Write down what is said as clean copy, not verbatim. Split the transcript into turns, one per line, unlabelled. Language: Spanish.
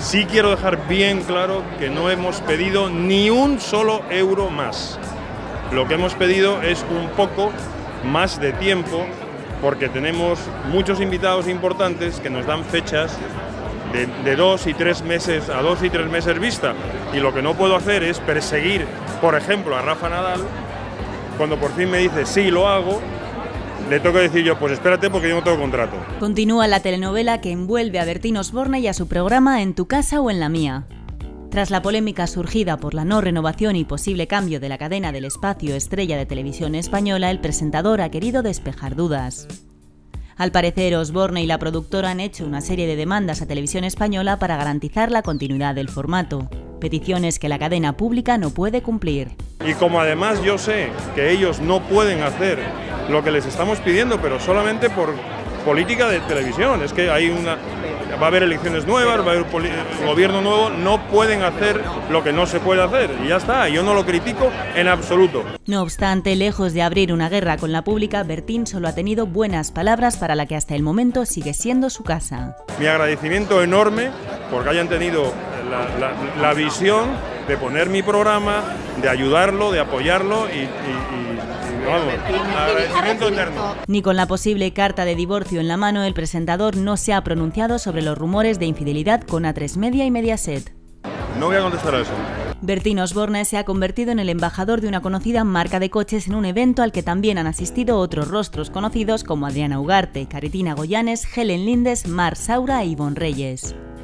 Sí quiero dejar bien claro que no hemos pedido ni un solo euro más. Lo que hemos pedido es un poco más de tiempo, porque tenemos muchos invitados importantes que nos dan fechas de 2 y 3 meses a 2 y 3 meses vista, y lo que no puedo hacer es perseguir, por ejemplo, a Rafa Nadal. Cuando por fin me dice sí, lo hago, le tengo que decir yo, pues espérate porque yo no tengo contrato.
Continúa la telenovela que envuelve a Bertín Osborne y a su programa En tu casa o en la mía. Tras la polémica surgida por la no renovación y posible cambio de la cadena del espacio estrella de televisión española, el presentador ha querido despejar dudas. Al parecer, Osborne y la productora han hecho una serie de demandas a Televisión Española para garantizar la continuidad del formato, peticiones que la cadena pública no puede cumplir.
Y como además yo sé que ellos no pueden hacer lo que les estamos pidiendo, pero solamente por política de televisión, es que va a haber elecciones nuevas, va a haber gobierno nuevo, no pueden hacer lo que no se puede hacer, y ya está, yo no lo critico en absoluto.
No obstante, lejos de abrir una guerra con la pública, Bertín solo ha tenido buenas palabras para la que hasta el momento sigue siendo su casa.
Mi agradecimiento enorme porque hayan tenido la visión de poner mi programa, de ayudarlo, de apoyarlo y vamos, agradecimiento eterno.
Ni con la posible carta de divorcio en la mano, el presentador no se ha pronunciado sobre los rumores de infidelidad con A3 Media y Mediaset.
No voy a contestar a eso.
Bertín Osborne se ha convertido en el embajador de una conocida marca de coches en un evento al que también han asistido otros rostros conocidos como Adriana Ugarte, Caritina Goyanes, Helen Lindes, Mar Saura e Ivonne Reyes.